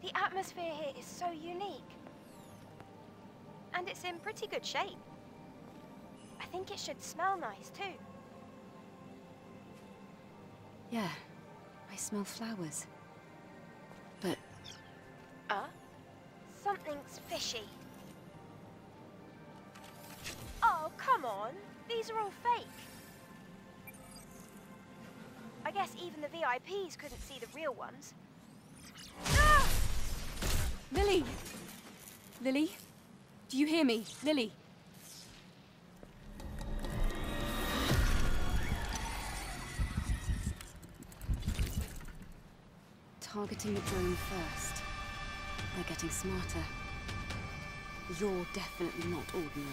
The atmosphere here is so unique. And it's in pretty good shape. I think it should smell nice too. Yeah, I smell flowers. But... Something's fishy. Oh, come on. These are all fake. I guess even the VIPs couldn't see the real ones. Ah! Lily! Lily? Do you hear me? Lily? Targeting the drone first. They're getting smarter. You're definitely not ordinary.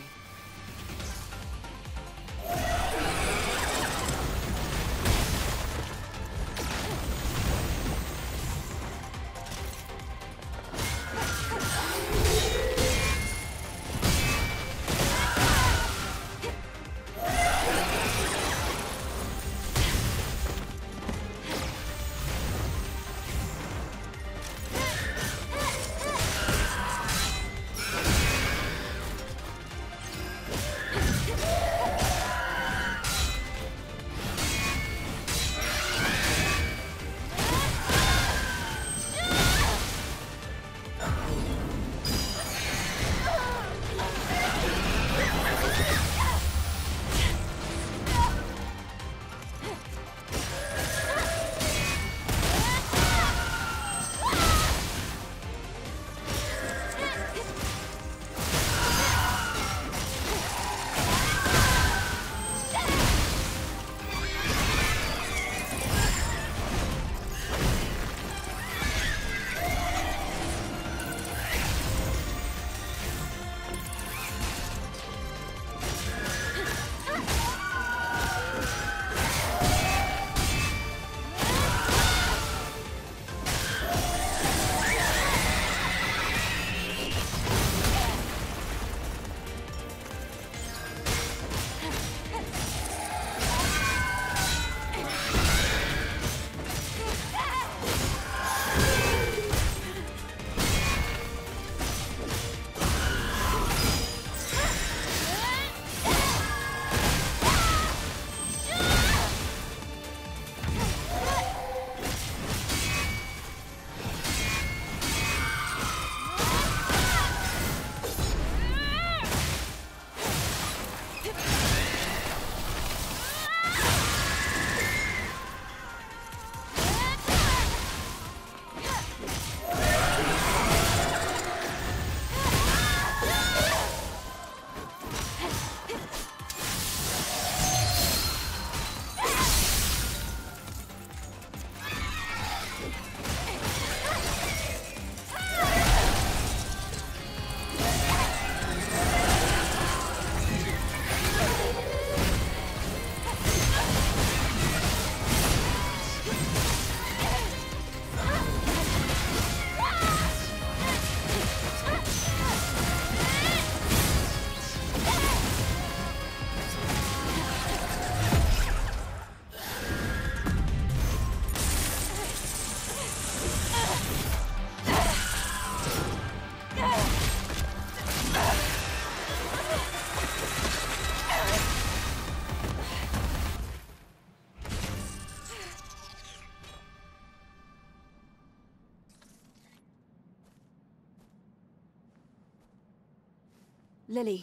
Lily.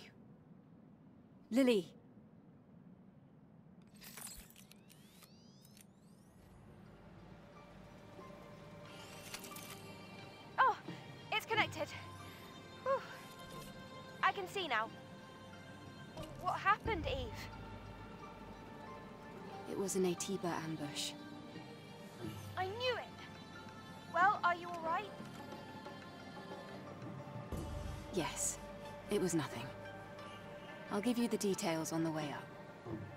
Lily. Oh, it's connected. Whew. I can see now. What happened, Eve? It was an Atiba ambush. I knew it. Well, are you all right? Yes. It was nothing. I'll give you the details on the way up.